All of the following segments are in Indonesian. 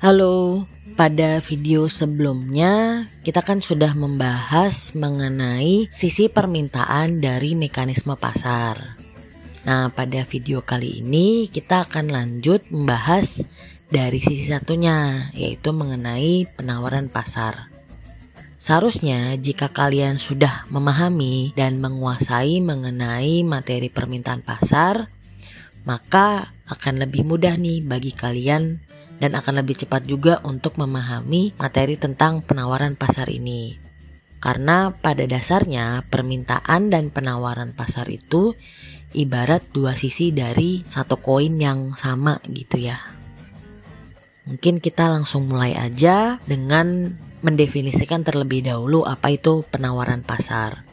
Halo, pada video sebelumnya kita kan sudah membahas mengenai sisi permintaan dari mekanisme pasar. Nah, pada video kali ini kita akan lanjut membahas dari sisi satunya, yaitu mengenai penawaran pasar. Seharusnya jika kalian sudah memahami dan menguasai mengenai materi permintaan pasar, maka akan lebih mudah nih bagi kalian dan akan lebih cepat juga untuk memahami materi tentang penawaran pasar ini. Karena pada dasarnya permintaan dan penawaran pasar itu ibarat dua sisi dari satu koin yang sama gitu ya. Mungkin kita langsung mulai aja dengan mendefinisikan terlebih dahulu apa itu penawaran pasar.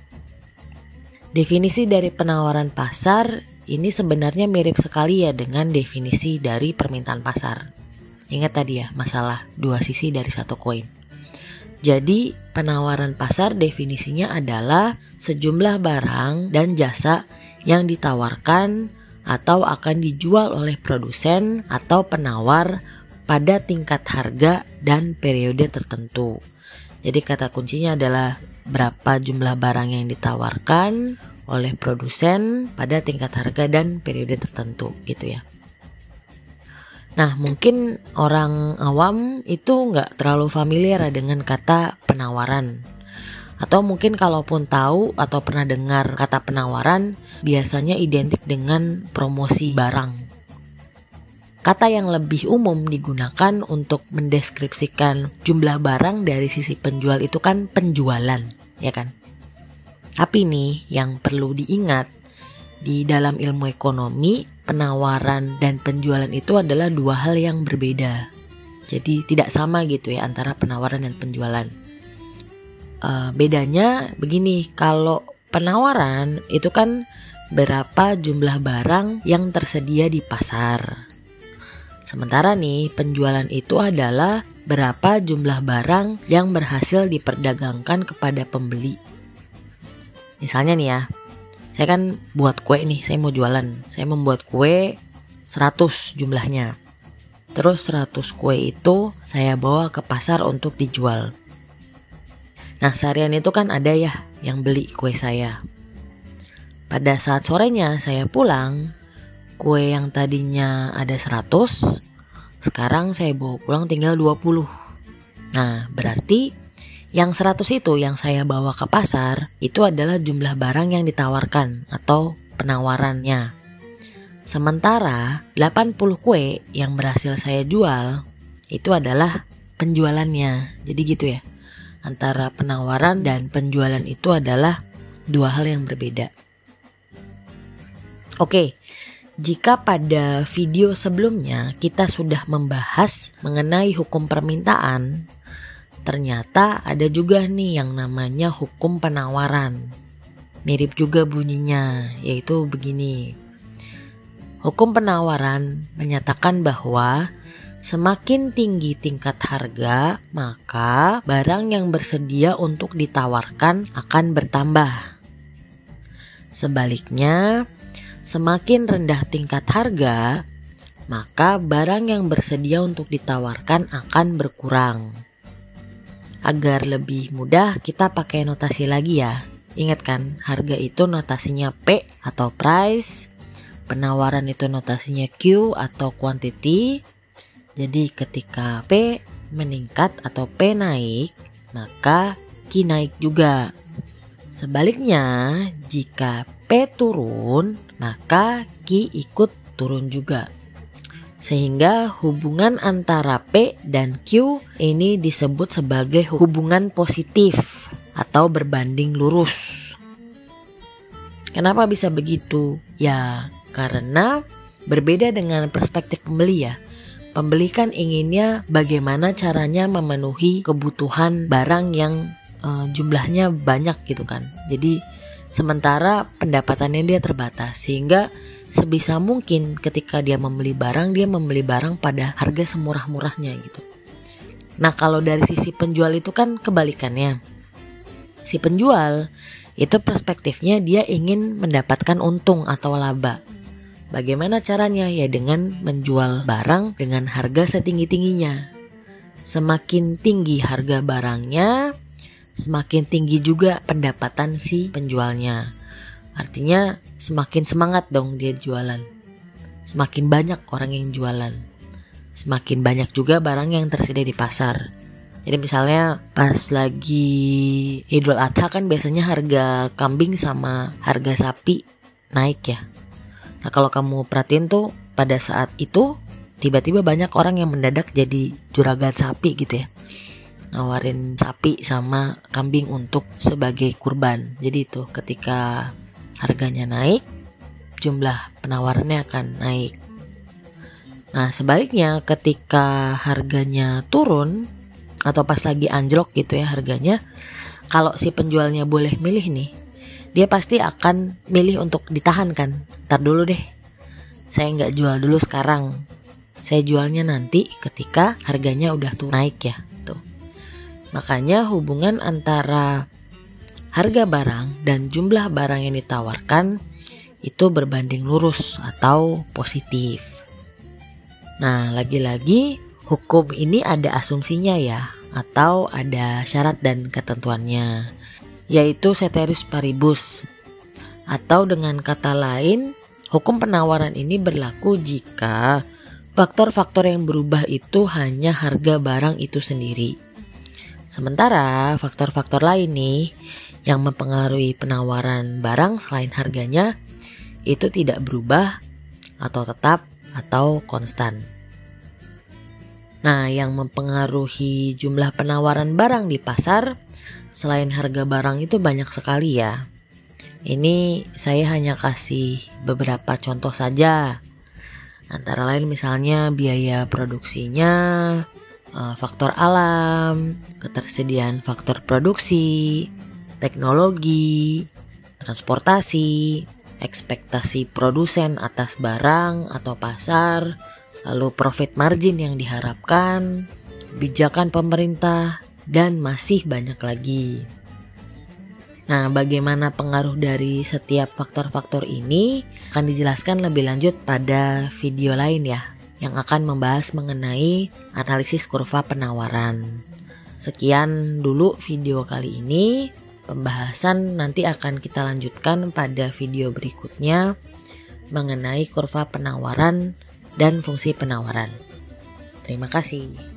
Definisi dari penawaran pasar ini sebenarnya mirip sekali ya dengan definisi dari permintaan pasar. Ingat tadi ya, masalah dua sisi dari satu koin. Jadi penawaran pasar definisinya adalah sejumlah barang dan jasa yang ditawarkan atau akan dijual oleh produsen atau penawar pada tingkat harga dan periode tertentu. Jadi kata kuncinya adalah berapa jumlah barang yang ditawarkan oleh produsen pada tingkat harga dan periode tertentu gitu ya. Nah, mungkin orang awam itu nggak terlalu familiar dengan kata penawaran. Atau mungkin kalaupun tahu atau pernah dengar kata penawaran, biasanya identik dengan promosi barang. Kata yang lebih umum digunakan untuk mendeskripsikan jumlah barang dari sisi penjual itu kan penjualan, ya kan? Tapi nih yang perlu diingat, di dalam ilmu ekonomi, penawaran dan penjualan itu adalah dua hal yang berbeda. Jadi tidak sama gitu ya antara penawaran dan penjualan. Bedanya begini, kalau penawaran itu kan berapa jumlah barang yang tersedia di pasar. Sementara nih penjualan itu adalah berapa jumlah barang yang berhasil diperdagangkan kepada pembeli. Misalnya nih ya, saya kan buat kue nih, saya mau jualan. Saya membuat kue 100 jumlahnya. Terus 100 kue itu saya bawa ke pasar untuk dijual. Nah, seharian itu kan ada ya yang beli kue saya. Pada saat sorenya saya pulang, kue yang tadinya ada 100, sekarang saya bawa pulang tinggal 20. Nah, berarti yang 100 itu yang saya bawa ke pasar itu adalah jumlah barang yang ditawarkan atau penawarannya. Sementara 80 kue yang berhasil saya jual itu adalah penjualannya. Jadi gitu ya. Antara penawaran dan penjualan itu adalah dua hal yang berbeda. Oke. Jika pada video sebelumnya kita sudah membahas mengenai hukum permintaan, ternyata ada juga nih yang namanya hukum penawaran. Mirip juga bunyinya, yaitu begini. Hukum penawaran menyatakan bahwa semakin tinggi tingkat harga, maka barang yang bersedia untuk ditawarkan akan bertambah. Sebaliknya, semakin rendah tingkat harga, maka barang yang bersedia untuk ditawarkan akan berkurang. Agar lebih mudah kita pakai notasi lagi ya. Ingat kan, harga itu notasinya P atau price, penawaran itu notasinya Q atau quantity. Jadi ketika P meningkat atau P naik, maka Q naik juga. Sebaliknya, jika P turun, maka Q ikut turun juga. Sehingga hubungan antara P dan Q ini disebut sebagai hubungan positif atau berbanding lurus. Kenapa bisa begitu? Ya, karena berbeda dengan perspektif pembeli ya. Pembeli kan inginnya bagaimana caranya memenuhi kebutuhan barang yang jumlahnya banyak gitu kan. Jadi sementara pendapatannya dia terbatas, sehingga sebisa mungkin ketika dia membeli barang pada harga semurah-murahnya gitu. Nah, kalau dari sisi penjual itu kan kebalikannya. Si penjual itu perspektifnya dia ingin mendapatkan untung atau laba. Bagaimana caranya? Ya dengan menjual barang dengan harga setinggi-tingginya. semakin tinggi harga barangnya, semakin tinggi juga pendapatan si penjualnya. Artinya semakin semangat dong dia jualan. Semakin banyak orang yang jualan, semakin banyak juga barang yang tersedia di pasar. Jadi misalnya pas lagi Idul Adha kan biasanya harga kambing sama harga sapi naik ya. Nah kalau kamu perhatiin tuh pada saat itu tiba-tiba banyak orang yang mendadak jadi juragan sapi gitu ya, nawarin sapi sama kambing untuk sebagai kurban. Jadi itu ketika harganya naik, jumlah penawarannya akan naik. Nah sebaliknya ketika harganya turun atau pas lagi anjlok gitu ya harganya, kalau si penjualnya boleh milih nih, dia pasti akan milih untuk ditahan kan. Ntar dulu deh, saya nggak jual dulu sekarang, saya jualnya nanti ketika harganya udah tuh naik ya tuh. Makanya hubungan antara harga barang dan jumlah barang yang ditawarkan itu berbanding lurus atau positif. Nah lagi-lagi hukum ini ada asumsinya ya, atau ada syarat dan ketentuannya, yaitu ceteris paribus. Atau dengan kata lain, hukum penawaran ini berlaku jika faktor-faktor yang berubah itu hanya harga barang itu sendiri. Sementara faktor-faktor lain nih yang mempengaruhi penawaran barang selain harganya itu tidak berubah atau tetap atau konstan. Nah, yang mempengaruhi jumlah penawaran barang di pasar selain harga barang itu banyak sekali ya. Ini saya hanya kasih beberapa contoh saja. Antara lain misalnya biaya produksinya, faktor alam, ketersediaan faktor produksi, teknologi, transportasi, ekspektasi produsen atas barang atau pasar, lalu profit margin yang diharapkan, kebijakan pemerintah, dan masih banyak lagi. Nah, bagaimana pengaruh dari setiap faktor-faktor ini akan dijelaskan lebih lanjut pada video lain ya, yang akan membahas mengenai analisis kurva penawaran. Sekian dulu video kali ini. Pembahasan nanti akan kita lanjutkan pada video berikutnya mengenai kurva penawaran dan fungsi penawaran. Terima kasih.